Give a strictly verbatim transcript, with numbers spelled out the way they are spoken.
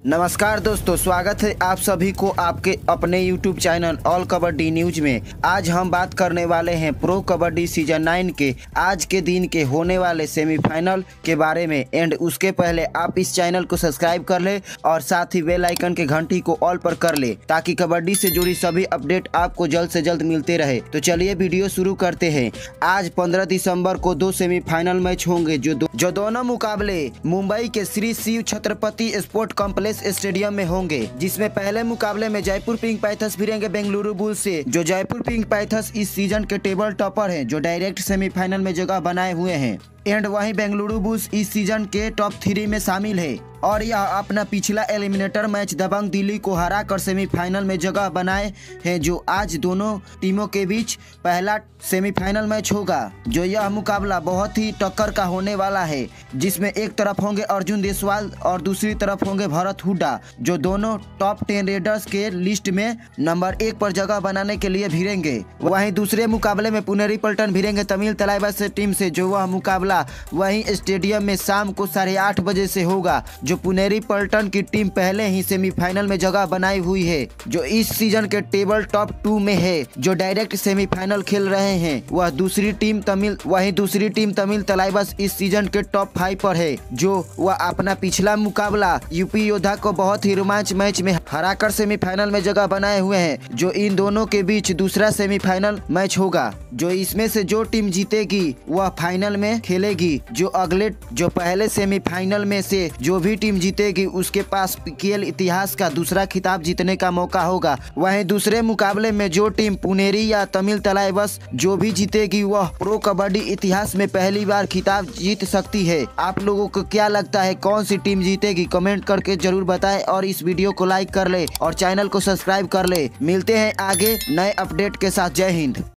नमस्कार दोस्तों, स्वागत है आप सभी को आपके अपने YouTube channel all Kabaddi news में। आज हम बात करने वाले हैं प्रो कबड्डी सीजन नाइन के आज के दिन के होने वाले सेमीफाइनल के बारे में। एंड उसके पहले आप इस चैनल को सब्सक्राइब कर ले और साथ ही बेल आइकन के घंटी को ऑल पर कर ले ताकि कबड्डी से जुड़ी सभी अपडेट आपको जल्द से जल्द मिलते रहे। तो चलिए वीडियो शुरू करते हैं। आज पंद्रह दिसंबर को दो सेमीफाइनल मैच होंगे जो दो, जो दोनों मुकाबले मुंबई के Shri Shiv Chhatrapati sport complex stadium में होंगे, जिसमें पहले मुकाबले में जयपुर पिंक पैथर्स भिड़ेंगे बेंगलुरु बुल्स से। जो जयपुर पिंक पैथर्स इस सीजन के टेबल टॉपर हैं, जो डायरेक्ट सेमीफाइनल में जगह बनाए हुए हैं। एंड वहीं बेंगलुरु बुल्स इस सीजन के टॉप थ्री में शामिल है और यह अपना पिछला एलिमिनेटर मैच दबंग दिल्ली को हराकर सेमीफाइनल में जगह बनाए हैं। जो आज दोनों टीमों के बीच पहला सेमीफाइनल मैच होगा, जो यह मुकाबला बहुत ही टक्कर का होने वाला है, जिसमें एक तरफ होंगे अर्जुन देसवाल और दूसरी तरफ होंगे भरत हुड्डा, जो दोनों टॉप टेन रेडर्स के लिस्ट में नंबर एक पर जगह बनाने के लिए भिड़ेंगे। वहीं दूसरे मुकाबले में पुनेरी पल्टन भिड़ेंगे तमिल तलाइवास टीम से। जो वह मुकाबला वहीं स्टेडियम में शाम को साढ़े आठ बजे से होगा। जो पुनेरी पल्टन की टीम पहले ही सेमीफाइनल में जगह बनाई हुई है, जो इस सीजन के टेबल टॉप टू में है, जो डायरेक्ट सेमीफाइनल खेल रहे हैं। वह दूसरी टीम तमिल वहीं दूसरी टीम तमिल तलाइवास इस सीजन के टॉप फाइव पर है, जो वह अपना पिछला मुकाबला यूपी योद्धा को बहुत ही रोमांच मैच में हराकर सेमीफाइनल में जगह बनाए हुए हैं। जो इन दोनों के बीच दूसरा सेमीफाइनल मैच होगा, जो इसमें से जो टीम जीतेगी वह फाइनल में खेलेगी। जो अगले जो पहले सेमीफाइनल में से जो भी टीम जीतेगी उसके पास पीकेएल इतिहास का दूसरा खिताब जीतने का मौका होगा। वहीं दूसरे मुकाबले में जो टीम पुनेरी या तमिल तलाइवास जो भी जीतेगी वह प्रो कबड्डी इतिहास में पहली बार खिताब जीत सकती है। आप लोगों को क्या लगता है, कौन सी टीम जीतेगी? कमेंट करके जरूर बताएं और इस वीडियो को लाइक कर ले और चैनल को सब्सक्राइब कर ले। मिलते हैं आगे नए अपडेट के साथ। जय हिंद।